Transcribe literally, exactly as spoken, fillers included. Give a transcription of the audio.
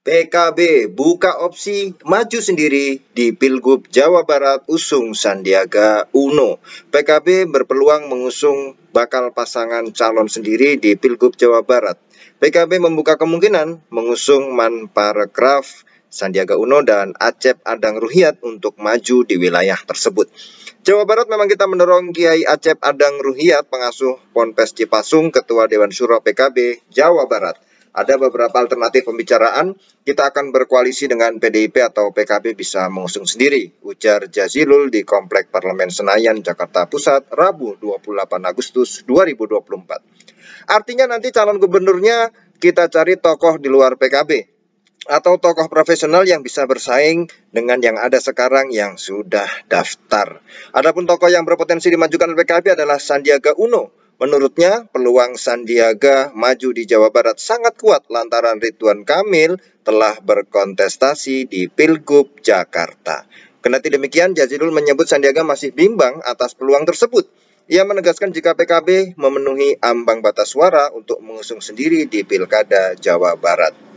P K B buka opsi maju sendiri di Pilgub Jawa Barat usung Sandiaga Uno. P K B berpeluang mengusung bakal pasangan calon sendiri di Pilgub Jawa Barat. P K B membuka kemungkinan mengusung Manparekraf Sandiaga Uno dan Acep Adang Ruhyat untuk maju di wilayah tersebut. Jawa Barat memang kita mendorong Kiai Acep Adang Ruhyat, pengasuh Ponpes Cipasung, Ketua Dewan Syuro P K B Jawa Barat. Ada beberapa alternatif pembicaraan, kita akan berkoalisi dengan P D I P atau P K B bisa mengusung sendiri, ujar Jazilul di Komplek Parlemen Senayan, Jakarta Pusat, Rabu dua puluh delapan Agustus dua ribu dua puluh empat. Artinya nanti calon gubernurnya kita cari tokoh di luar P K B atau tokoh profesional yang bisa bersaing dengan yang ada sekarang yang sudah daftar. Adapun tokoh yang berpotensi dimajukan oleh P K B adalah Sandiaga Uno. Menurutnya, peluang Sandiaga maju di Jawa Barat sangat kuat lantaran Ridwan Kamil telah berkontestasi di Pilgub Jakarta. Kendati demikian, Jazilul menyebut Sandiaga masih bimbang atas peluang tersebut. Ia menegaskan jika P K B memenuhi ambang batas suara untuk mengusung sendiri di Pilkada Jawa Barat.